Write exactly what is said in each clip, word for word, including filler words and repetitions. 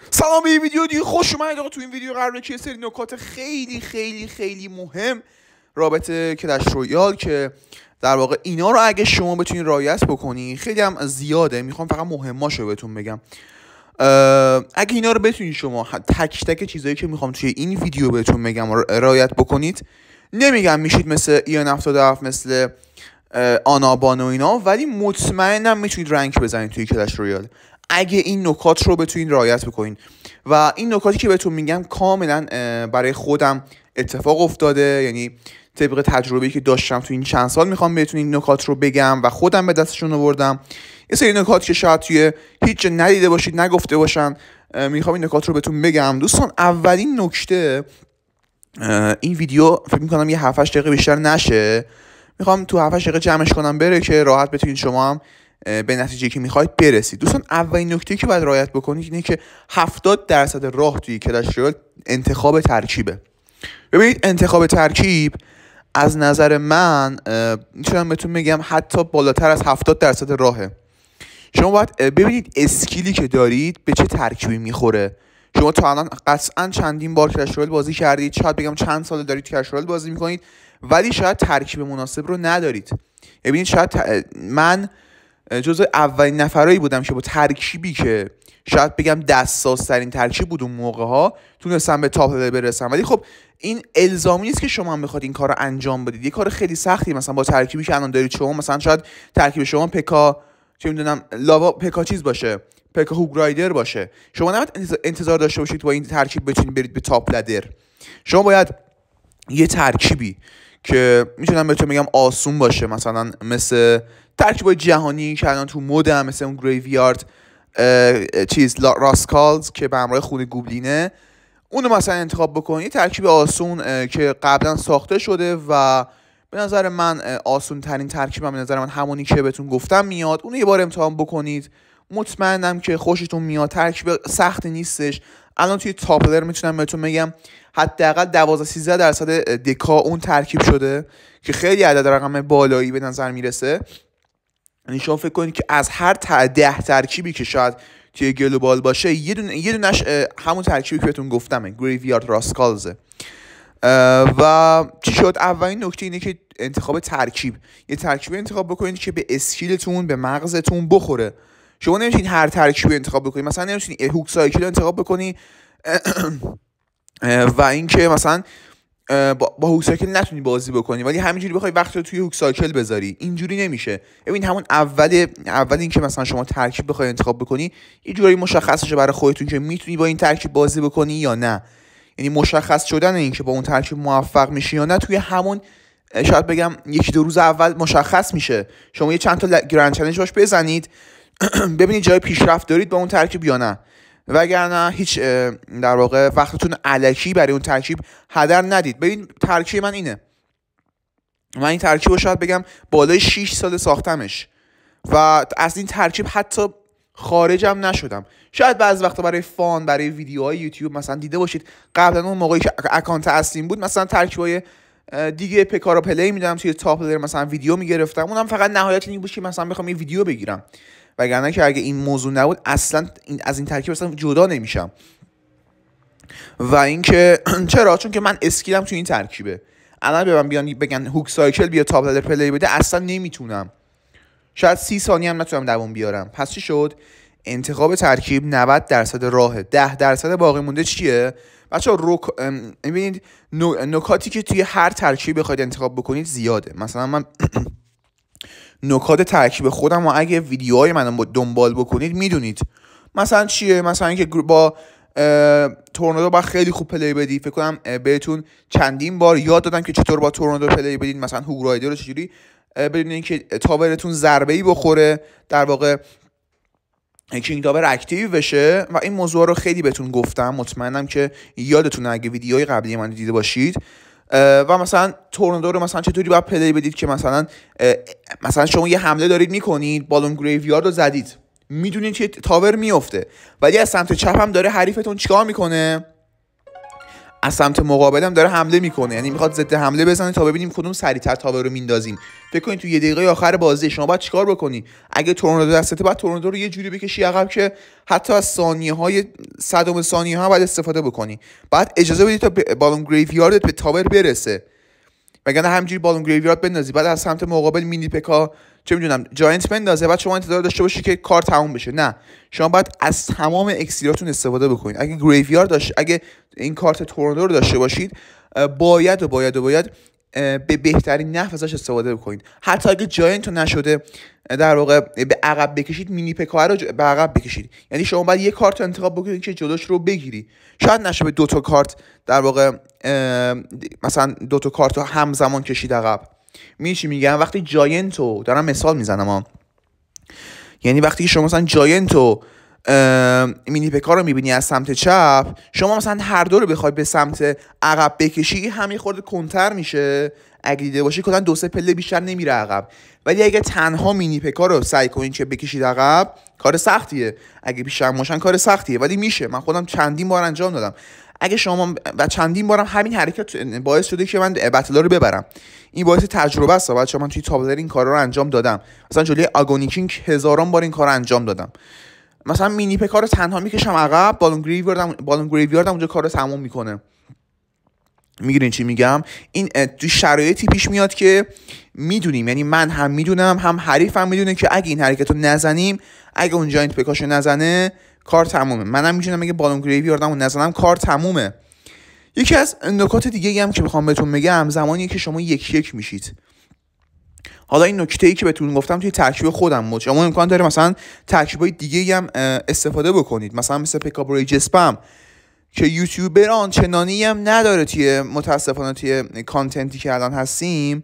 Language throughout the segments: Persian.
سلام به این ویدیو دیگه خوش اومدید آقا. تو این ویدیو قراره که یه سری نکات خیلی خیلی خیلی مهم رابطه کلش رویال که در واقع اینا رو اگه شما بتونید رعایت بکنی خیلی هم زیاده، میخوام فقط مهماشو بهتون بگم. اگه اینا رو بتونید شما تک تک چیزایی که میخوام توی این ویدیو بهتون بگم رعایت بکنید، نمیگم میشید مثل ایان هفتاد و هفت، مثل آنابان و اینا، ولی مطمئنم میتونید رنک بزنید توی کلش رویال اگه این نکات رو بتونید رعایت بکنید. و این نکاتی که بهتون میگم کاملا برای خودم اتفاق افتاده، یعنی طبق تجربه‌ای که داشتم تو این چند سال میخوام بهتون این نکات رو بگم و خودم به دستشون آوردم. یه سری نکات که شاید توی هیچ جا ندیده باشید، نگفته باشن، میخوام این نکات رو بهتون بگم. دوستان، اولین نکته، این ویدیو فکر میکنم یه هفت هشت دقیقه بیشتر نشه، میخوام تو هفت هشت دقیقه جمعش کنم بره که راحت بتونید شما هم به نتیجه که میخواید برسید. دوستان، اولین نکته که باید رعایت بکنید اینه که هفتاد درصد راه توی کلش رویال انتخاب ترکیبه. ببینید، انتخاب ترکیب از نظر من میتونم بهتون بگم حتی بالاتر از هفتاد درصد راهه. شما باید ببینید اسکیلی که دارید به چه ترکیبی میخوره. شما تا الان قطعا چندین بار کلش رویال بازی کردید، شاید بگم چند سال دارید کلش رویال بازی میکنید، ولی شاید ترکیب مناسب رو ندارید. ببینید، شاید من جزو اولین نفرایی بودم که با ترکیبی که شاید بگم دستساز ترین ترکیب بود اون موقع ها تونستم به تاپ لول برسم. ولی خب این الزامی نیست که شما هم بخواید این کار رو انجام بدید. یه کار خیلی سختی مثلا با ترکیبی که الان دارید شما، مثلا شاید ترکیب شما پکا چه میدونم لاوا پکا چیز باشه، پکا هوگ رایدر باشه، شما نباید انتظار داشته باشید با این ترکیب بتونید برید به تاپ لدر. شما باید یه ترکیبی که میتونم بهتون بگم آسون باشه، مثلا مثل ترکیبای جهانی که الان تو مد هم، مثل اون گریویارد چیز راسکالز که به همراه خون گوبلینه، اونو مثلا انتخاب بکنید. ترکیب آسون که قبلا ساخته شده و به نظر من آسون ترین ترکیبم، به نظر من همونی که بهتون گفتم میاد. اونو یه بار امتحان بکنید، مطمئنم که خوشتون میاد. ترکیب سخت نیستش. الان توی تاپلر میتونم بهتون بگم حداقل دوازده سیزده درصد دکا اون ترکیب شده که خیلی عدد رقم بالایی به نظر میرسه. یعنی شما فکر کنید که از هر ده ترکیبی که شاید توی گلوبال باشه، یه دونه یه دونش همون ترکیبی که بهتون گفتم، گریویارد راسکالزه. و چی شد؟ اولین نکته اینه که انتخاب ترکیب، یه ترکیب انتخاب بکنید که به اسکیلتون، به مغزتون بخوره. شما نمیتونید هر ترکیبی انتخاب بکنید. مثلا نمیتونید هوک سایکل انتخاب بکنی و اینکه مثلا با, با هوک سایکل نتونی بازی بکنی ولی همینجوری بخوای وقت رو توی هوک سایکل بذاری. اینجوری نمیشه. ببین، همون اول اول اینکه مثلا شما ترکیب بخوای انتخاب بکنی، یه جوری مشخص بشه برای خودتون که میتونی با این ترکیب بازی بکنی یا نه. یعنی مشخص شدن این که با اون ترکیب موفق میشی یا نه توی همون شاید بگم یکی دو روز اول مشخص میشه. شما یه چند تا گرند چالش باش بزنید ببینید جای پیشرفت دارید با اون ترکیب یا نه، وگرنه هیچ در واقع وقتتون الکی برای اون ترکیب هدر ندید. ببین، ترکیب من اینه، من این ترکیب رو شاید بگم بالای شش سال ساختمش و از این ترکیب حتی خارجم نشدم. شاید بعضی وقتا برای فان، برای ویدیوهای یوتیوب مثلا دیده باشید قبلا اون موقعی که اکانت اصلیم بود مثلا ترکیبای دیگه پکا رو پلی میدم توی تاپ لیر، مثلا ویدیو میگرفتم، اونم فقط نهایت این بود که مثلا بخوام یه ویدیو بگیرم، وگرنه که اگه این موضوع نبود اصلا این از این ترکیب اصلا جدا نمیشم. و اینکه چرا؟ چون که من اسکیلم تو این ترکیبه. الان به من بیان بگن هوک سایکل بیا تاپ لدر پلی بده، اصلا نمیتونم. شاید سی ثانیه هم نتونم دوام بیارم. پس چی شد؟ انتخاب ترکیب نود درصد راهه، ده درصد باقی مونده چیه؟ بچه‌ها روک ببینید، نکاتی که توی هر ترکیب بخواید انتخاب بکنید زیاده. مثلا من نکات ترکیب خودم و اگه ویدیوهای منو دنبال بکنید میدونید مثلا چیه. مثلا اینکه با تورنادو با خیلی خوب پلی بدی. فکر کنم بهتون چندین بار یاد دادم که چطور با تورنادو پلی بدید، مثلا هوگ رایدر رو چجوری بدون اینکه تاورتون ضربه‌ای بخوره در واقع کینگ تاور اکتیو بشه. و این موضوع رو خیلی بهتون گفتم، مطمئنم که یادتونه اگه ویدیوهای قبلی من دیده باشید. و مثلا تورنادو رو مثلا چطوری باید پلی بدید که مثلا مثلا شما یه حمله دارید میکنید، بالون گریویارد رو زدید، میدونید که تاور میفته، ولی از سمت چپ هم داره حریفتون چیکار میکنه؟ از سمت مقابلم داره حمله میکنه، یعنی میخواد ضد حمله بزنه تا ببینیم کدوم سریعتر تاور رو میندازیم. فکر کنید تو یه دقیقه آخر بازی شما باید چیکار بکنی؟ اگه تورنادو دستته باید تورنادو رو یه جوری بکشی عقب که حتی از ثانیه های صدم ثانیه ها باید استفاده بکنی. بعد اجازه بدید تا بالون گریویاردت به تاور برسه، وگرنه همینجوری بالون گریویارد بندازی بعد از سمت مقابل مینی پکا چه میدونم جاینت بندازه بعد شما انتظار داشته باشی که کار تموم بشه. نه، شما باید از تمام اکسیراتون استفاده بکنید. اگه گریویارد داشت اگه این کارت تورنادو رو داشته باشید باید و باید و باید به بهترین نحو ازش استفاده بکنید. حتی اگه جاینت نشده در واقع به عقب بکشید، مینی پکا رو به عقب بکشید. یعنی شما باید یک کارت انتخاب بکنید که جلوش رو بگیری. شاید نشه به دو تا کارت در واقع مثلا دو تا کارت رو همزمان کشید عقب. می چی میگم؟ وقتی جاینتو دارم مثال میزنم ها، یعنی وقتی شما مثلا جاینتو مینی پکا رو میبینی از سمت چپ، شما مثلا هر دو رو بخوای به سمت عقب بکشی همین خورده کنتر میشه. اگه دیده باشی کلا دو سه پله بیشتر نمیره عقب. ولی اگه تنها مینی پکا رو سعی کنین که بکشید عقب، کار سختیه. اگه بیشتر باشن کار سختیه، ولی میشه. من خودم چندین بار انجام دادم. اگه شما و چندین بارم همین حرکت باعث شده که من بتلا رو ببرم. این باعث تجربه است. بچه‌ها من توی تابلر این کارا رو انجام دادم. مثلا جلوی آگونی کینگ هزاران بار این کارو انجام دادم. مثلا مینی پکا رو تنها میکشم عقب، بالون گریویاردم بالون گریویاردم اونجا کارو تموم میکنه. میگیرین چی میگم؟ این تو شرایطی پیش میاد که میدونیم، یعنی من هم میدونم هم حریفم میدونه که اگه این حرکت رو نزنیم، اگه اون جاینت پکاشو نزنه کار تمومه. منم میدونم اگه بالون گریویاردمو نزنم کار تمومه. یکی از نکات دیگه هم که میخوام بهتون بگم زمانی که شما یک یک میشید. حالا این نکته‌ای که بهتون گفتم توی ترکیب خودم بود، شما امکان داره مثلا ترکیبای دیگه هم استفاده بکنید، مثلا مثل پیکاپ ریج اسپم که یوتیوبر آنچنانی هم نداره توی متاسفانه توی کانتنتی که الان هستیم.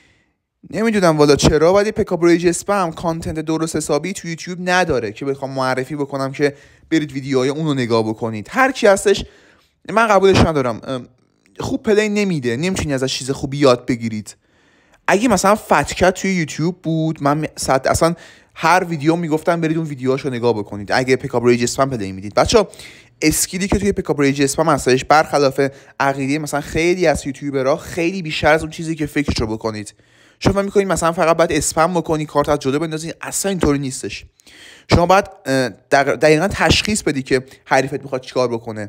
نمیدونم والا چرا، ولی پیکاپ ریج اسپم کانتنت درست حسابی توی یوتیوب نداره که بخوام معرفی بکنم که برید ویدیوهای اون رو نگاه بکنید. هر کی هستش من قبولش ندارم، خوب پلی نمیده، نمیتونی ازش چیز خوبی یاد بگیرید. اگه مثلا فتکت توی یوتیوب بود، من صد اصلا هر ویدیو میگفتم برید اون ویدیوهاشو نگاه بکنید. اگه پیکاپ ریج اسپم پلی میدید بچا، اسکیلی که توی پیکاپ ریج اسپم هستش برخلاف عقیده مثلا خیلی از یوتیوبرها خیلی بیشتر از اون چیزی که فکرشو بکنید. شما میکنید مثلا فقط باید اسپم بکنی کارت از جلو بندازی، اصلا اینطوری نیستش. شما باید دقیقاً تشخیص بدی که حریفت میخواد چیکار بکنه.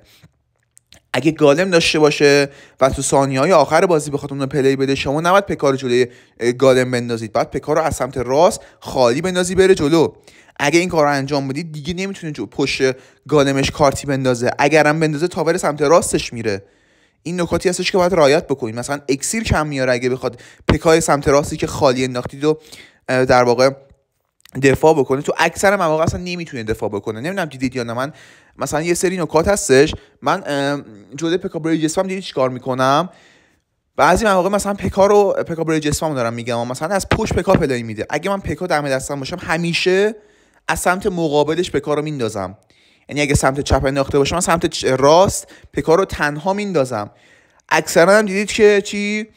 اگه گالم داشته باشه و تو ثانیه‌های آخر بازی بخواد اون رو پلی بده، شما نباید پکا رو جلوی گالم بندازید، بعد پکا رو از سمت راست خالی بندازی بره جلو. اگه این کار رو انجام بدید دیگه نمیتونه پشت گالمش کارتی بندازه، اگرم بندازه تاور سمت راستش میره. این نکاتی هستش که باید رعایت بکنید. مثلا اکسیر کم میاره اگه بخواد پکای سمت راستی که خالی انداختید و در واقع دفاع بکنه. تو اکثر مواقع اصلا نمیتونه دفاع بکنه. نمیدونم دیدید یا نه، من مثلا یه سری نکات هستش من جلوی پیکاپ ریج اسپم دیدید چیکار میکنم. بعضی مواقع مثلا پکا رو پیکاپ ریج اسپم دارم میگم، مثلا از پشت پکا پلی میده. اگه من پکا دم دستم باشم همیشه از سمت مقابلش پکا رو میندازم. یعنی اگه سمت چپ انداخته باشم سمت راست پکا رو تنها میندازم. اکثرا هم دیدید که چی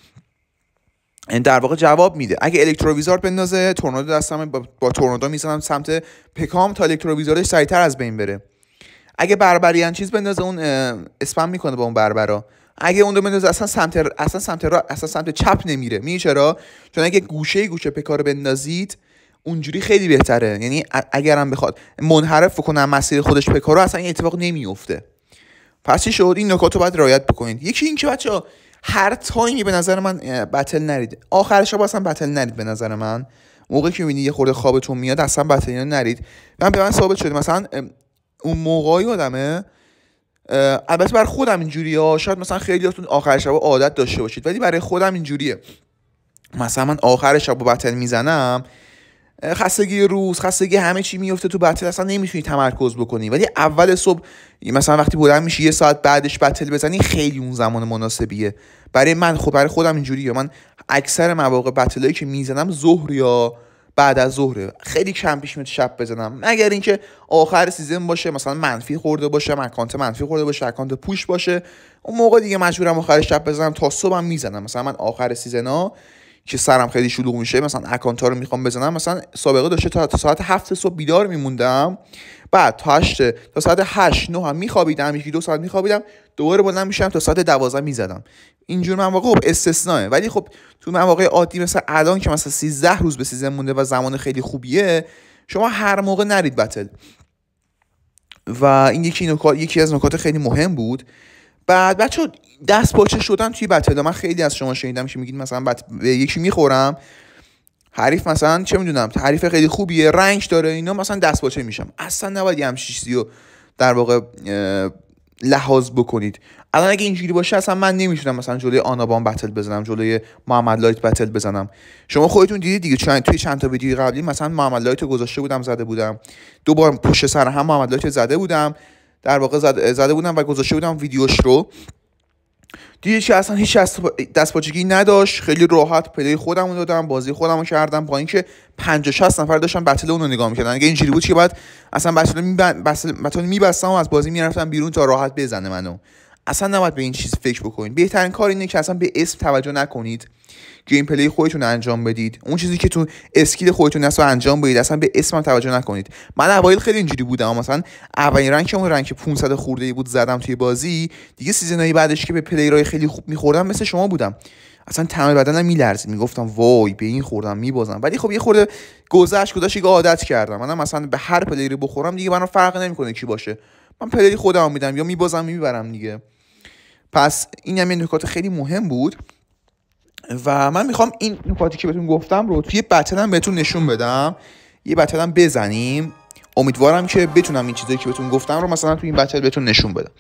در واقع جواب میده. اگه الکتروویزور بندازه تورنادو دستم با, با تورنادو میزنم سمت پکام تا الکتروویزورش سریعتر از بین بره. اگه بربریان چیز بندازه اون اسپم میکنه با اون بربرا. اگه اون رو بندازه اصلا سمت اصلا سمت را اصلا سمت چپ نمیره. میگه چرا؟ چون اگه گوشه گوشه پکا رو بندازید اونجوری خیلی بهتره. یعنی اگرم بخواد منحرف کنه مسیر خودش پکا رو اصلا این اتفاق نمیفته. پس چی شد؟ این نکات رو باید رعایت بکنید. یکی این که بچه‌ها هر تایمی به نظر من بتل نرید. آخر شب اصلا بتل نرید به نظر من. موقعی که میبینید یه خورده خوابتون میاد اصلا بتل نرید. من به من ثابت شده مثلا اون موقعی آدمه، البته برای خودم اینجوریه، شاید مثلا خیلیاتون آخر شب عادت داشته باشید ولی برای خودم اینجوریه. مثلا من آخر شب با بتل میزنم، خستگی روز، خستگی همه چی میفته تو بتل، اصلا نمیتونی تمرکز بکنی. ولی اول صبح مثلا وقتی بلند میشی یه ساعت بعدش بتل بزنی خیلی اون زمان مناسبیه. برای من خود برای خودم اینجوریه. من اکثر مواقع بتلایی که میزنم ظهر یا بعد از ظهره. خیلی کم پیش میاد شب بزنم، مگر اینکه آخر سیزن باشه مثلا منفی خورده باشه، اکانت منفی خورده باشه، اکانت پوش باشه، اون موقع دیگه مجبورم آخر شب بزنم. تا صبحم میزنم. مثلا من آخر سیزنا که سرم خیلی شلوغ میشه، مثلا اکانت ها رو میخوام بزنم، مثلا سابقه داشته تا, تا ساعت هفت صبح بیدار میموندم، بعد تا هشت تا ساعت هشت نه هم میخوابیدم، یکی دو ساعت میخوابیدم، دوباره بلند میشم تا ساعت دوازده میزدم. اینجور مواقع خب استثناءه، ولی خب تو مواقع عادی مثلا الان که مثلا سیزده روز به سیزن مونده و زمان خیلی خوبیه، شما هر موقع نرید بتل. و این یکی نکات یکی از نکات خیلی مهم بود. بعد بچه دست پاچه شدن توی بتل، من خیلی از شما شنیدم که میگید مثلا بت... به یکی میخورم، حریف مثلا چه میدونم حریف خیلی خوبیه، رنگ داره اینا، مثلا دست پاچه میشم. اصلا نباید یه همچین چیزی رو در واقع لحاظ بکنید. الان اگه اینجوری باشه اصلا من نمیتونم مثلا جلوی آنابان بتل بزنم، جلوی محمد لایت بتل بزنم. شما خودتون دیدید دیگه، چند توی چند تا ویدیو قبلی مثلا محمد لایت رو گذاشته بودم زده بودم، دو بار پشت سر هم محمد لایت زده بودم، در واقع زده, زده بودم و گذاشته بودم ویدیوش رو. دیدید که اصلا هیچ دست پاچگی نداشت، خیلی راحت پلی خودم رو دادم، بازی خودم رو کردم، با اینکه پنجاه شصت نفر داشتن بتل اون رو نگاه می‌کردن. اگه اینجوری بود که بعد اصلا بتل می‌بستم می‌بستم و از بازی میرفتم بیرون تا راحت بزنه منو. اصلا نباید به این چیز فکر بکنید. بهترین کار اینه که اصلا به اسم توجه نکنید، گیم پلی خودتون انجام بدید، اون چیزی که تو اسکیل خودتون هست رو انجام بدید، اصلا به اسمم توجه نکنید. من اوایل خیلی اینجوری بودم، مثلا اولین رنکمون رنک پانصد خورده بود زدم توی بازی دیگه، سیزنای بعدش که به پلیرای خیلی خوب می‌خوردم مثل شما بودم، اصلا تمام بدنم میلرزید، میگفتم وای به این خوردم میبازم. ولی خب یه خورده گذشت گذشت دیگه عادت کردم. منم مثلا به هر پلیری بخورم دیگه برام فرق نمیکنه کی باشه، من پلیری خودم میدم یا میبازم میبرم دیگه. پس این هم یه نکات خیلی مهم بود و من میخوام این نکاتی که بهتون گفتم رو توی بتل هم بهتون نشون بدم، یه بتل هم بزنیم. امیدوارم که بتونم این چیزایی که بهتون گفتم رو مثلا توی این بتل بهتون نشون بدم.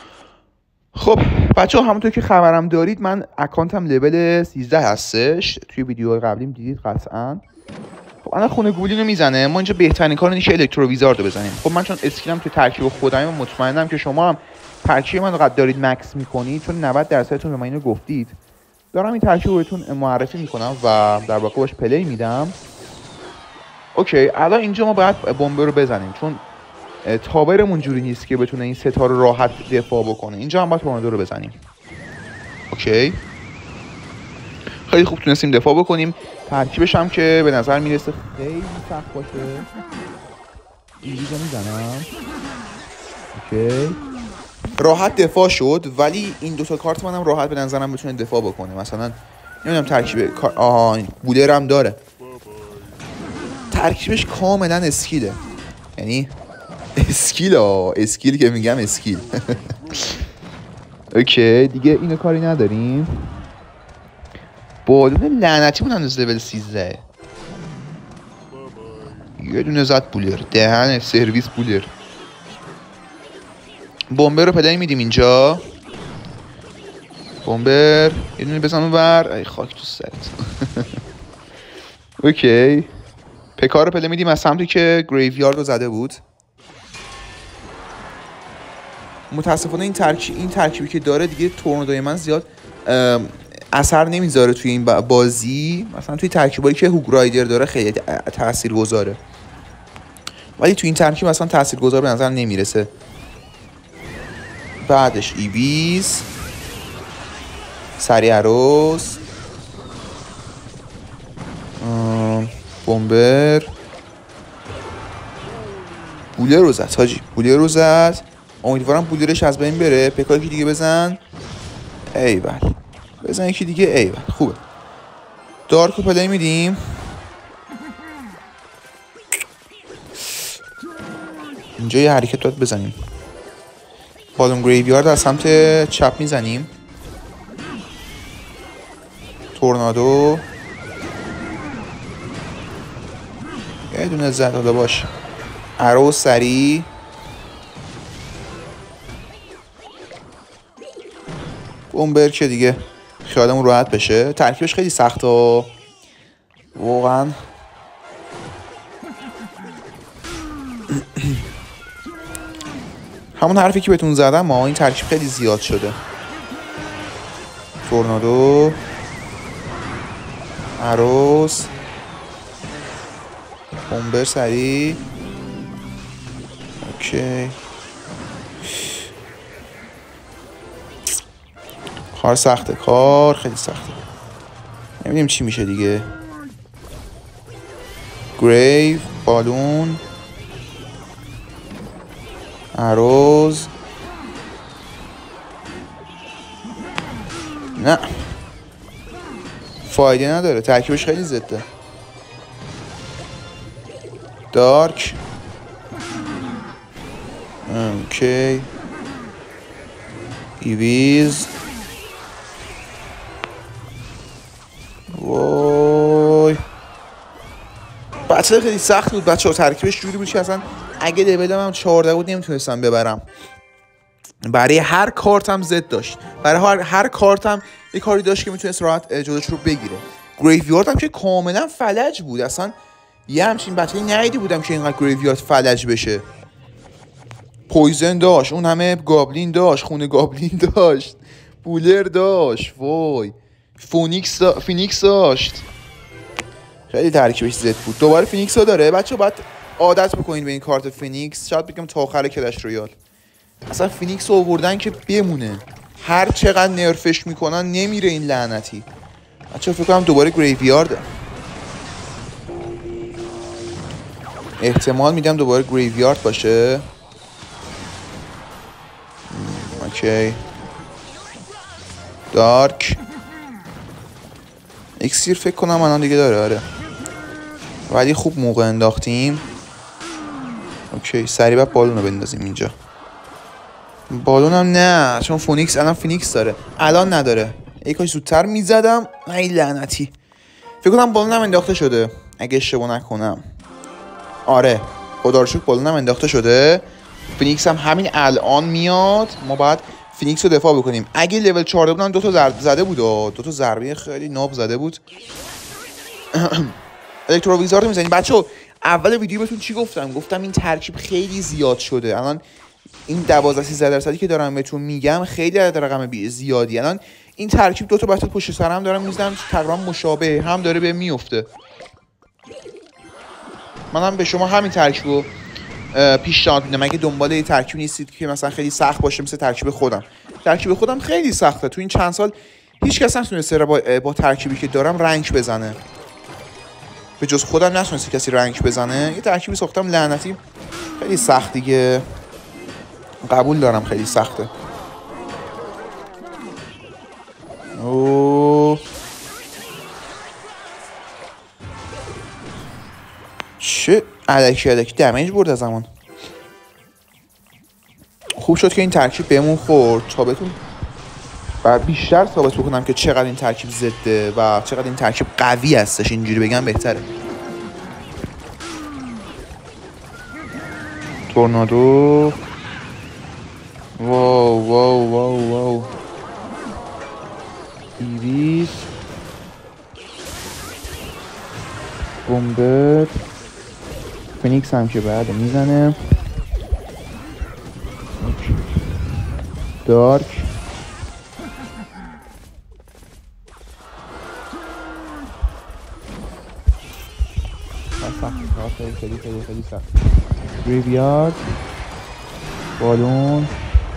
خب بچه ها همونطور که خبرم دارید من اکانتم لول سیزده هستش، توی ویدیو قبلیم دیدید قطعا. خب الان خونه گولینو میزنه، ما اینجا بهترین کار اینه که الکترو ویزارد رو بزنیم. خب من چون اسکیلم توی ترکیب خودم مطمئنم که شما هم ترکیب من رو دارید مکس میکنید، چون نود درصدتون به من اینو گفتید. دارم این ترکیب رو بهتون معرفی میکنم و در واقع باش پلی میدم. اوکی الان اینجا ما باید بمب رو بزنیم، چون تابرمون جوری نیست که بتونه این ستا رو راحت دفاع بکنه. اینجا هم باید تورنادو رو بزنیم. اوکی خیلی خوب تونستیم دفاع بکنیم. ترکیبش هم که به نظر میرسه خیلی سخت باشه. اینجا میزنم. اوکی راحت دفاع شد، ولی این دوتا کارت منم راحت به نظرم بتونه دفاع بکنه. مثلا نمیدونم ترکیب آها بولر هم داره، ترکیبش کاملا اسکیله، یعنی اسکیل ها اسکیل که میگم اسکیل. اوکی دیگه اینو کاری نداریم. بالون لعنتی مون هنوز لول سیزده، یه دونه زد بولر، دهن سرویس بولر. بمبر رو پلی میدیم اینجا، بمبر یه دونه بزن اونور، ای خاک تو سرت. اوکی پکار رو پلی میدیم از سمتی که گریویارد رو زده بود. متاسفانه این ترکیب این ترکیبی که داره دیگه تورنادوی من زیاد اثر نمیذاره توی این بازی. مثلا توی ترکیبایی که هوگ رایدر داره خیلی تاثیرگذاره، ولی توی این ترکیب اصلا تاثیرگذار به نظر نمیرسه. بعدش ایبیز، سریع عروس، بمبر، بولر رو زد حاجی، بولر رو زد. امیدوارم بولرش از بین بره. پکایی که دیگه بزن، ایول بزن یکی دیگه، ایول خوبه. دارک رو پلی میدیم. اینجا یه حرکت باید بزنیم. بالون گریویارد از سمت چپ میزنیم. تورنادو یه دونه زد، حالا باش. ارو سری، بمبر که دیگه خیالمون راحت بشه. ترکیبش خیلی سخته واقعا. همون حرفی که بهتون زدم ما این ترکیب خیلی زیاد شده. تورنادو، عروس، بمبر سریع. اوکی کار سخته، کار خیلی سخته. نمیدونیم چی میشه دیگه. گریو، بالون، اروز. نه فایده نداره، ترکیبش خیلی زده. دارک. اوکی. ایویز. وای بچه خیلی سخت بود بچه ها. ترکیبش جوری بود که اصلا اگه لولم هم چهارده بود نمیتونستم ببرم. برای هر کارت هم زد داشت، برای هر, هر کارت هم یه کاری داشت که میتونست راحت جلوش رو بگیره. گریویارد هم که کاملا فلج بود، اصلا یه همچین بچه نیدی بودم که اینقدر گریویارد فلج بشه. پویزن داشت، اون همه گابلین داشت، خونه گابلین داشت، بولر داشت، وای فونیکس دا... فینیکس داشت. خیلی ترکیبش زد بود. دوباره فینیکس ها داره بچه ها، باید عادت بکنید به این کارت فینیکس. شاید بگم تا آخر کلش رویال اصلا فینیکس رو آوردن که بمونه، هر چقدر نرفش میکنن نمیره این لعنتی. بچه ها فکر کنم دوباره گریویارده، احتمال میدم دوباره گریویارد باشه. اوکی. دارک. اکسیر فکر کنم الان دیگه داره، آره ولی خوب موقع انداختیم. اوکی سریع باید بالون رو بندازیم اینجا. بالون هم نه، چون فونیکس الان فینیکس داره، الان نداره. ای کاش زودتر میزدم. ای لعنتی. فکر کنم بالون هم انداخته شده اگه اشتباه نکنم. آره خدا رو شکر بالون هم انداخته شده. فینیکس هم همین الان میاد. ما باید فینیکس رو دفاع بکنیم. اگه لول چهارده بودن دو تا ضربه زده بود، دو تا ضربه خیلی ناب زده بود. الکترو ویزارد رو میزنیم بچه‌ها. اول ویدیو بهتون چی گفتم؟ گفتم این ترکیب خیلی زیاد شده. الان این دوازده سیزده درصدی که دارم بهتون میگم خیلی رقم زیادی. الان این ترکیب دو تا بچه پشت سر هم دارم میزنم، تقریبا مشابه هم داره به میفته. منم به شما همین ترکیب رو پیشنهاد میدم اگه دنبال یه ترکیب نیستید که مثلا خیلی سخت باشه مثل ترکیب خودم. ترکیب خودم خیلی سخته. تو این چند سال هیچ کس نتونسته با, با ترکیبی که دارم رنگ بزنه، به جز خودم نتونسته کسی رنگ بزنه. یه ترکیبی ساختم لعنتی خیلی سخت دیگه، قبول دارم خیلی سخته. اوه چه الکی الکی دمیج برد از زمان. خوب شد که این ترکیب بهمون خورد تا بهتون و بیشتر ثابت بکنم که چقدر این ترکیب زده و چقدر این ترکیب قوی هستش. اینجوری بگم بهتره. تورنادو. واو واو واو واو. ایویس. بومبر. فینیکس هم که بعد میزنه. دارک. سخت خیلی خیلی خیلی خیلی سخت. گریویارد. بالون.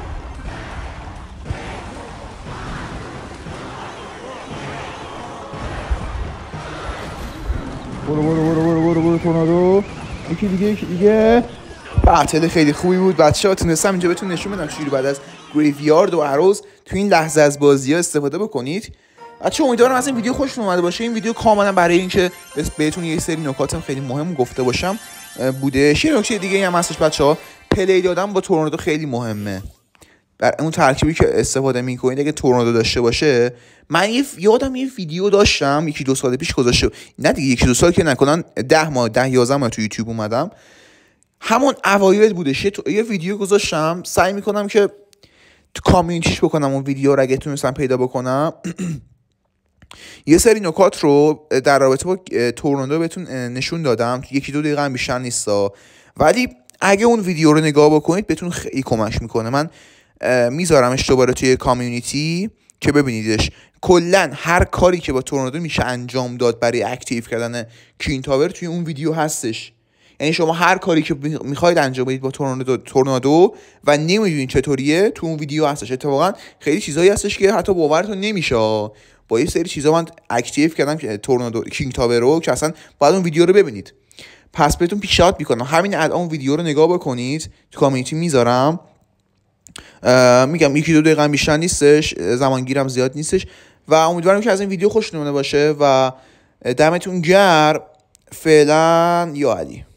برو برو برو برو برو برو تورنادو. یکی دیگه یکی دیگه. بتل خیلی خوبی بود بچه‌ها. تونستم اینجا بهتون نشون بدم چجوری بعد از گریویارد و اروز تو این لحظه از بازی‌ها استفاده بکنید. بچه‌ها امیدوارم از این ویدیو خوشتون اومده باشه. این ویدیو کاملا برای اینکه بهتون یه سری نکات خیلی مهم گفته باشم بوده. یه نکته دیگه هم هستش بچه‌ها، پلی دادن با تورنادو خیلی مهمه. بر اون ترکیبی که استفاده می‌کنید اگه تورنادو داشته باشه. من یه یادم یه ویدیو داشتم یکی دو سال پیش گذاشته، نه دیگه یکی دو سال که نکنن ده ماه ده یازده ماه تو یوتیوب اومدم، همون اوایل بودش. یه ویدیو گذاشتم سعی میکنم که تو کامیونیتیش بکنم اون ویدیو رو اگه تونستم پیدا بکنم. یه سری نکات رو در رابطه با تورنادو بهتون نشون دادم، یکی دو دقیقه هم بیشتر نیستا، ولی اگه اون ویدیو رو نگاه بکنید بهتون خیلی کمک میکنه. من میذارمش دوباره توی کامیونیتی که ببینیدش. کلا هر کاری که با تورنادو میشه انجام داد برای اکتیو کردن کین تاور توی اون ویدیو هستش. یعنی شما هر کاری که میخواید انجام بدید با تورنادو تورنادو و نمیدونید چطوریه، تو اون ویدیو هستش. اتفاقا خیلی چیزایی هستش که حتی باورتون نمیشه. با یه سری چیزا من اکتیو کردم که تورنادو کینگ تاور رو، که اصلا باید اون ویدیو رو ببینید. پس بهتون پیشنهاد میکنم همین الان ویدیو رو نگاه بکنید، تو کامیونیتی میذارم. میگم یکی دو دقیقه بیشتر نیستش، زمانگیرم زیاد نیستش و امیدوارم که از این ویدیو خوشتون اومده باشه و دمتون گرم. فعلا یا علی.